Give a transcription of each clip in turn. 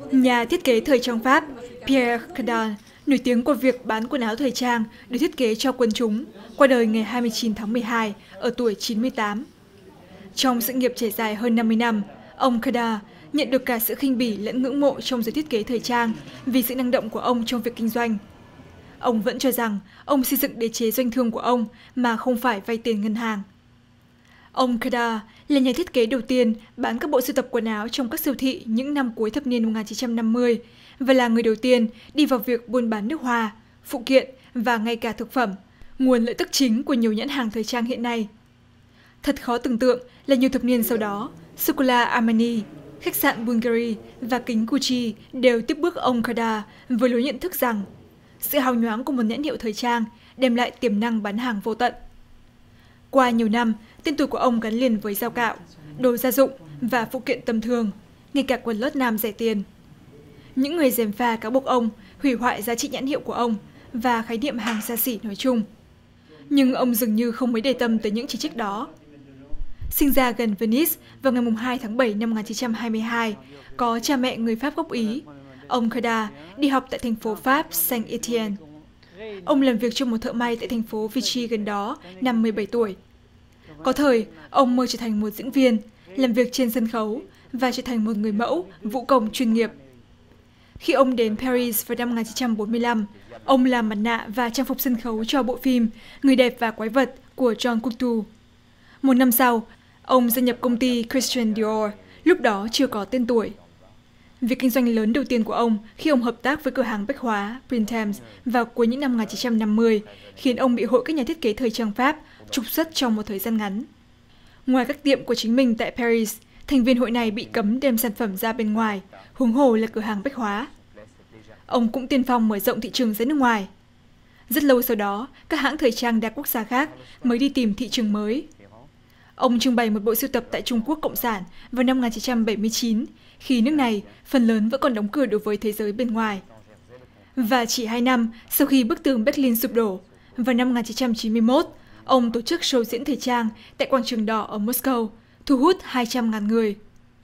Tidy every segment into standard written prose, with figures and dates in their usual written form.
Nhà thiết kế thời trang Pháp Pierre Cardin, nổi tiếng qua việc bán quần áo thời trang được thiết kế cho quần chúng, qua đời ngày 29 tháng 12 ở tuổi 98. Trong sự nghiệp trải dài hơn 50 năm, ông Cardin nhận được cả sự khinh bỉ lẫn ngưỡng mộ trong giới thiết kế thời trang vì sự năng động của ông trong việc kinh doanh. Ông vẫn cho rằng ông xây dựng đế chế doanh thương của ông mà không phải vay tiền ngân hàng. Ông Cardin là nhà thiết kế đầu tiên bán các bộ sưu tập quần áo trong các siêu thị những năm cuối thập niên 1950 và là người đầu tiên đi vào việc buôn bán nước hoa, phụ kiện và ngay cả thực phẩm, nguồn lợi tức chính của nhiều nhãn hàng thời trang hiện nay. Thật khó tưởng tượng là nhiều thập niên sau đó, sô-cô-la Armani, khách sạn Bulgari và kính Gucci đều tiếp bước ông Cardin với lối nhận thức rằng sự hào nhoáng của một nhãn hiệu thời trang đem lại tiềm năng bán hàng vô tận. Qua nhiều năm, tên tuổi của ông gắn liền với dao cạo, đồ gia dụng và phụ kiện tầm thường, ngay cả quần lót nam rẻ tiền. Những người gièm pha cáo buộc ông hủy hoại giá trị nhãn hiệu của ông và khái niệm hàng xa xỉ nói chung. Nhưng ông dường như không mấy để tâm tới những chỉ trích đó. Sinh ra gần Venice vào ngày 2 tháng 7 năm 1922, có cha mẹ người Pháp gốc Ý, ông Cardin đi học tại thành phố Pháp Saint-Étienne. Ông làm việc trong một thợ may tại thành phố Vichy gần đó năm 17 tuổi. Có thời, ông mơ trở thành một diễn viên, làm việc trên sân khấu và trở thành một người mẫu, vũ công chuyên nghiệp. Khi ông đến Paris vào năm 1945, ông làm mặt nạ và trang phục sân khấu cho bộ phim Người đẹp và quái vật của Jean Cocteau. Một năm sau, ông gia nhập công ty Christian Dior, lúc đó chưa có tên tuổi. Việc kinh doanh lớn đầu tiên của ông khi ông hợp tác với cửa hàng bách hóa Printemps vào cuối những năm 1950 khiến ông bị hội các nhà thiết kế thời trang Pháp trục xuất trong một thời gian ngắn. Ngoài các tiệm của chính mình tại Paris, thành viên hội này bị cấm đem sản phẩm ra bên ngoài, huống hồ là cửa hàng bách hóa. Ông cũng tiên phong mở rộng thị trường ra nước ngoài. Rất lâu sau đó, các hãng thời trang đa quốc gia khác mới đi tìm thị trường mới. Ông trưng bày một bộ sưu tập tại Trung Quốc Cộng sản vào năm 1979, khi nước này phần lớn vẫn còn đóng cửa đối với thế giới bên ngoài. Và chỉ 2 năm sau khi bức tường Berlin sụp đổ, vào năm 1991, ông tổ chức show diễn thời trang tại Quảng trường Đỏ ở Moscow, thu hút 200.000 người.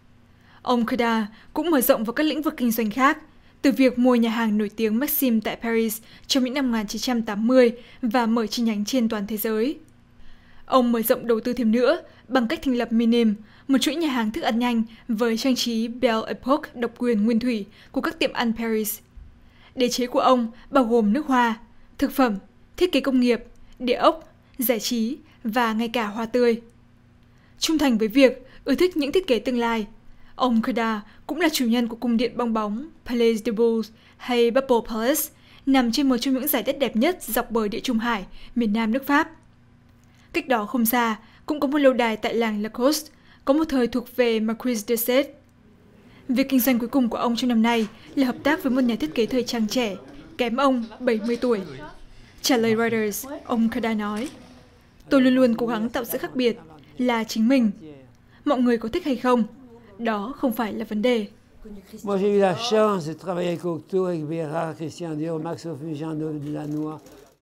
Ông Cardin cũng mở rộng vào các lĩnh vực kinh doanh khác, từ việc mua nhà hàng nổi tiếng Maxim tại Paris trong những năm 1980 và mở chi nhánh trên toàn thế giới. Ông mở rộng đầu tư thêm nữa bằng cách thành lập Minim, một chuỗi nhà hàng thức ăn nhanh với trang trí Belle Epoque độc quyền nguyên thủy của các tiệm ăn Paris. Đế chế của ông bao gồm nước hoa, thực phẩm, thiết kế công nghiệp, địa ốc, giải trí và ngay cả hoa tươi. Trung thành với việc ưa thích những thiết kế tương lai, ông Cardin cũng là chủ nhân của cung điện bong bóng Palais de Boulle hay Bubble Palace, nằm trên một trong những dải đất đẹp nhất dọc bờ Địa Trung Hải, miền nam nước Pháp. Cách đó không xa, cũng có một lâu đài tại làng Lacoste, có một thời thuộc về Marquis de Sade. Việc kinh doanh cuối cùng của ông trong năm nay là hợp tác với một nhà thiết kế thời trang trẻ, kém ông 70 tuổi. Trả lời Reuters, ông Cardin nói, "Tôi luôn luôn cố gắng tạo sự khác biệt, là chính mình. Mọi người có thích hay không, đó không phải là vấn đề." Moi, j'ai eu la chance de travailler avec Cocteau, avec Béra, Christian Dior, Max Officine, Delannoy.